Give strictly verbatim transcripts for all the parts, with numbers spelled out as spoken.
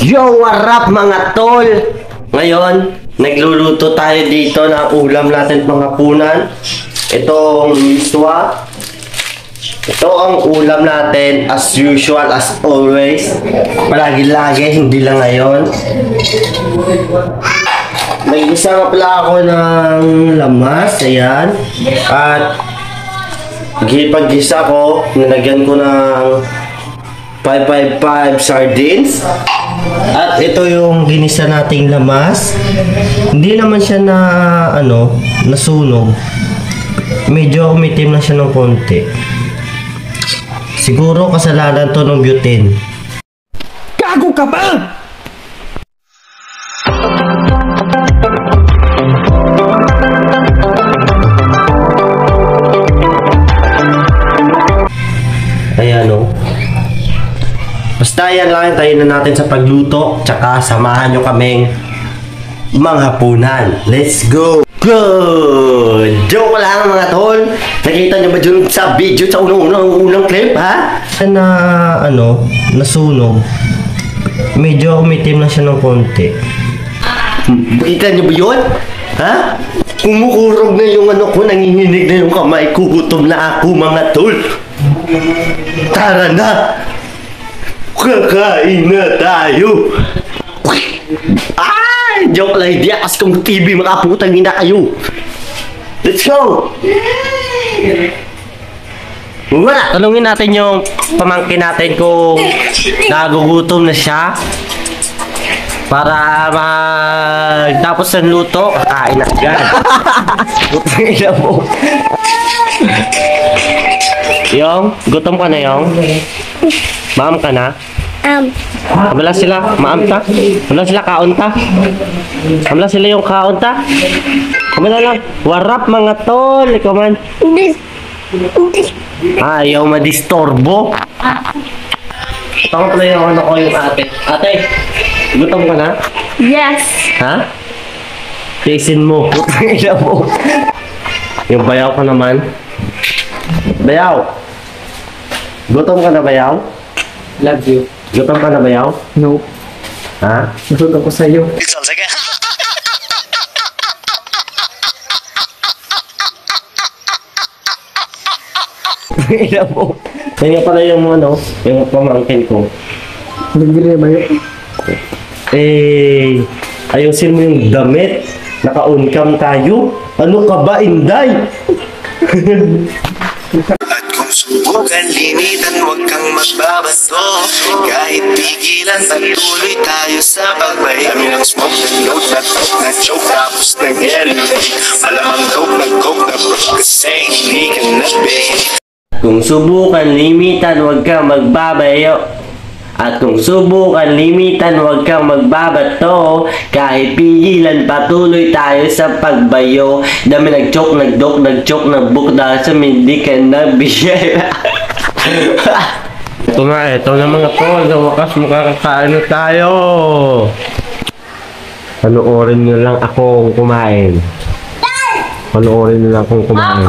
Yo, what up mga tol? Ngayon, nagluluto tayo dito ng ulam natin panghapunan. Itong miswa. Ito ang ulam natin as usual, as always. Palagi-lagi, hindi lang ngayon. Nag-isa nga pala ako ng lamas, ayan. At pag-gisa ko, nilagyan ko ng five five five sardines. At ito yung ginisa nating lamas. Hindi naman siya na ano, nasunog. Medyo umitim na siya ng konti. Siguro kasalanan to ng butane. Gago ka ba? Ayan o. Basta yan lang, tayo na natin sa pagluto. Tsaka samahan nyo kaming manghapunan. Let's go! Good! Joke lang mga tol. Nakita nyo ba dyan sa video sa unang-unang unang clip, ha? Na ano, nasunog. Medyo umitim na siya ng konti. Nakita nyo ba yun? Ha? Kumukurog na yung ano ko, nanginginig na yung kamay. Kugutom na ako mga tol. Tara na! Kakain na tayo! Ay! Joke lang, hindi akas kong T V, makaputang na kayo! Let's go! Wala! Tanungin natin yung pamangkin natin kung nagugutom na siya. Para magtapos ng luto, kakain na agad. Putang ina mo. Yung, gutom ka na yung? Maam ka na? Um. Wala sila, maam ta? Wala sila kaon ta? Wala sila yung kaon ta? Kami na lang, warap mga tol, ikaw man. Ayaw madistorbo. Ito ko pala yung ano ko yung ate. Ate, gutom ka na? Yes. Ha? Tiisin mo. Putang ina mo. Yung bayaw ka naman. Bayaw. Gutom ka na, bayaw? Love you. Gutom ka na, bayaw? No. Ha? Gutom ako sa'yo. Ina mo. Kaya pala yung ano, yung pamangkin ko. Nagbili ba yun? Eh, ayusin mo yung damit. Naka-on-cam tayo. Ano ka ba, Inday? At kung subukan limitan, huwag kang magbabasto. Kahit pigilan, patuloy tayo sa pagbaya. Kami ng smoke, na note, na talk, na joke, tapos na reality. Malamang dope, na coke, na broke, kasi hindi ka na babe. Kung subukan limitan, huwag kang magbabayo. At kung subukan limitan, huwag kang magbabato. Kahit pigilan, patuloy tayo sa pagbayo. Dami nag-joke, nag-dok, nag-joke, nag-book dahil sa hindi ka nabiyay. Ito nga, ito na mga tol. Sa wakas, makakakain na tayo. Panoorin nyo lang akong kumain. Panoorin nyo lang akong kumain.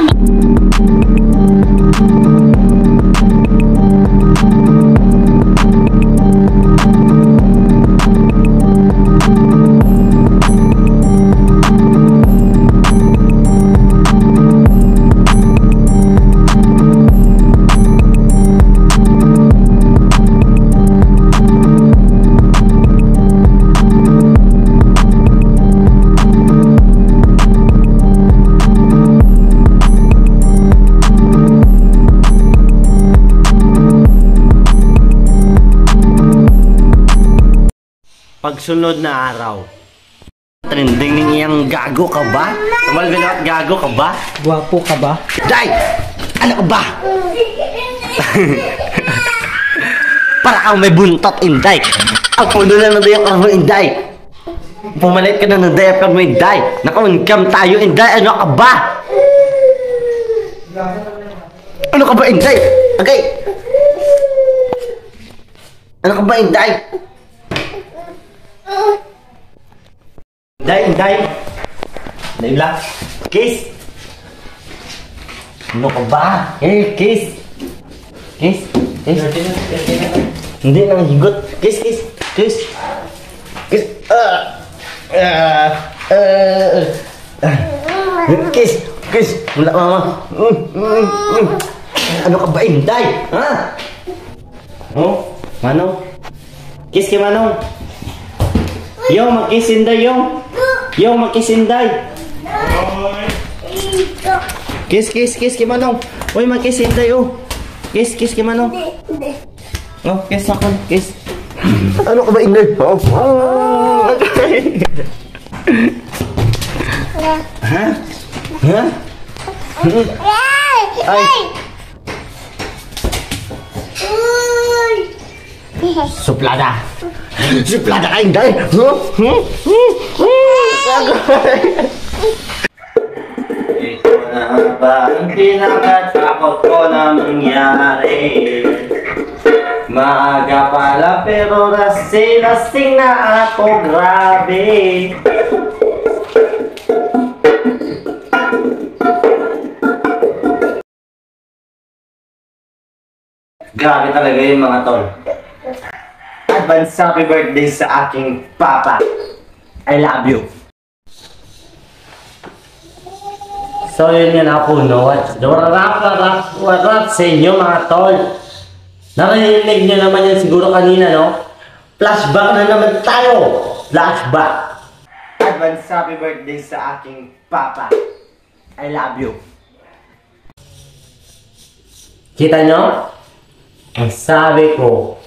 Pagsunod na araw. Trending ng iyang gago ka ba? Tumalgalak gago ka ba? Guwapo ka ba? Day! Ano ka ba? Para kang may buntot, Inday. Ang puno na ng dayak mo, Inday. Pumalit ka na ng dayak mo, Inday. Naka-on-cam tayo, Inday. Ano ka ba? Ano ka ba, Inday? Agay! Ano ka ba, Inday? Inday, Inday. Naila. Kiss. Ano ka ba? Eh, kiss. Kiss. Kiss. Hindi nang higot. Kiss, kiss, kiss. Kiss. Ah. Ah. Ah. Kiss, kiss. Wala, mama. Mm, mm, mm. Ano ka ba, Inday? Ha? Oh, Manong. Kiss kay Manong. Yo, mag-kiss Inday, yo. Yo, mag-kiss Inday. Kiss, kiss, kiss kay Manong. Uy, mag-kiss Inday, oh. Kiss, kiss kay Manong. Oh, kiss ako, kiss. Ano ka ba, Inday? Oh. Ha? Ha? Ay. Suplada. Suplada ka, Inday. Huh? Huh? Huh? Ito na ba ang pinakatakot ko na mangyari? Maaga pala pero lasing-lasing na ako, grabe. Grabe talaga yung mga tol. Advance happy birthday sa aking papa. I love you. So yun nga na po, no? Warap, warap, warap sa inyo mga tol. Narinig nyo naman yan siguro kanina, no? Flashback na naman tayo. Flashback. Advance happy birthday sa aking papa. I love you. Kita nyo? Ang sabi ko,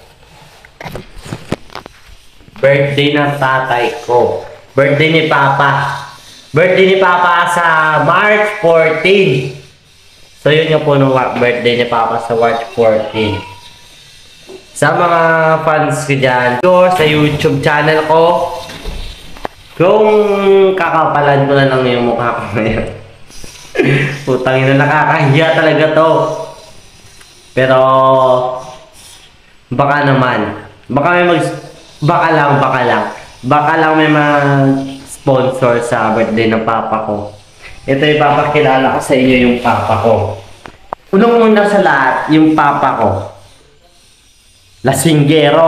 birthday ng tatay ko. Birthday ni Papa. Birthday ni Papa sa March fourteenth. So yun yung po nung birthday ni Papa sa March fourteenth. Sa mga fans ko dyan, sa YouTube channel ko, kung kakapalan ko na lang yung mukha ko ngayon. Putang ina, nakakahiya talaga to. Pero baka naman, baka may mag, baka lang, baka lang, baka lang may mag-sponsor sa birthday ng papa ko. Ito yung papakilala ko sa inyo yung papa ko. Unang-una sa lahat, yung papa ko, lasinggero.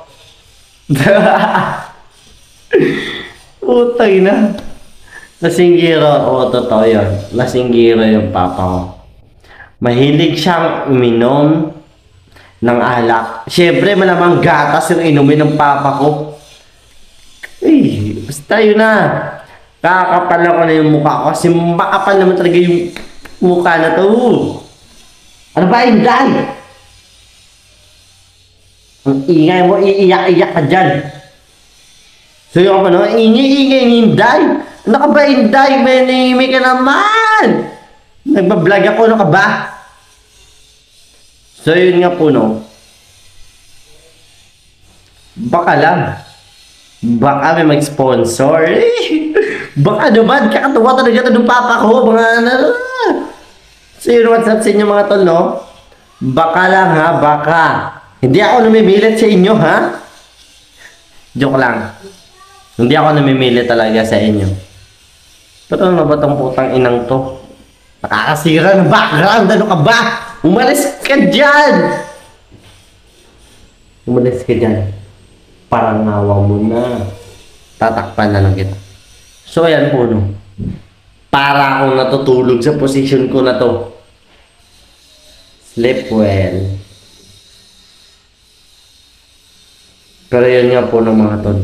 Utay na. Lasinggero, oo, totoo yun. Lasinggero yung papa ko. Mahilig siyang uminom ng alak. Siyempre, malamang gatas yung inumin ng papa ko. Eh, basta yun na. Kakapal ako na yung mukha ko kasi makapal naman talaga yung mukha na to. Ano ba, Inday? Ang ingay mo, iiyak-iyak ka dyan. So yung ano, ingay-ingay ni Inday. Ano ka ba, Inday? May nahimik ka naman. Nagbablog ako, ano ka ba? So yun nga po, no. Baka lang. Baka may mag-sponsor. Eh, baka naman, kakatuwa talaga ito ng papa ko. Mga ano. So yun, what's up sa inyo mga tol, no? Baka lang ha, baka. Hindi ako namimilit sa inyo, ha? Joke lang. Hindi ako namimilit talaga sa inyo. Pero ano ba itong putang inang to? Nakakasira ng background. Ano ka ba? Umalis ka dyan! Umalis ka dyan. Parang nawa mo na. Tatakpan na lang kita. So ayan po, no. Para akong natutulog sa position ko na to. Sleep well. Pero yun nga po ng mga ton.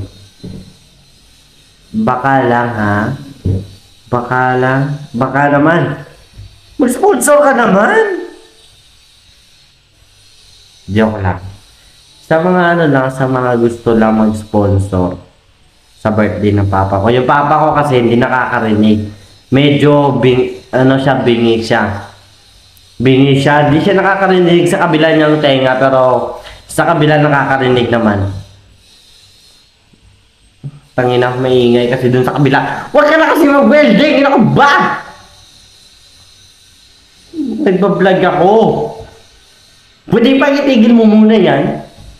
Baka lang ha. Baka lang. Baka naman. Mag-sponsor ka naman. Joke lang. Sa mga ano lang, sa mga gusto lang mag-sponsor sa birthday ng papa ko. Yung papa ko kasi hindi nakakarinig. Medyo bing, ano siya, bingi siya. Bingi siya. Hindi siya nakakarinig sa kabila niyang tenga, pero sa kabila nakakarinig naman. Tangina, maingay kasi dun sa kabila. Huwag ka na kasi mag-welding! Ina ko ba? Nagbablog ako. Pwede pa itigil mo muna yan?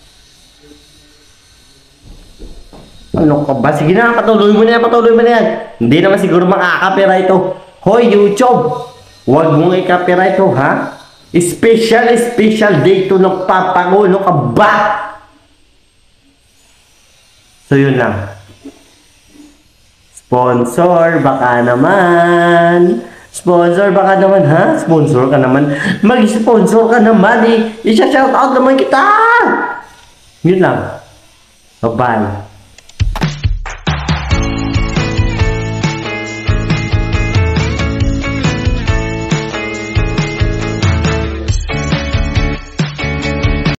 Ano ka ba? Sige na, patuloy mo na yan, patuloy mo na yan. Hindi naman siguro makaka-copyright ito. Hoy, YouTube! Huwag mong i-copyright ito, ha? Special, special day to ng papa ko. Ano ka ba? So yun lang. Sponsor, baka naman. Sponsor, baka naman ha? Sponsor ka naman. Mag-sponsor ka naman eh. Isa-shout out naman kita. Yun lang. Bye-bye.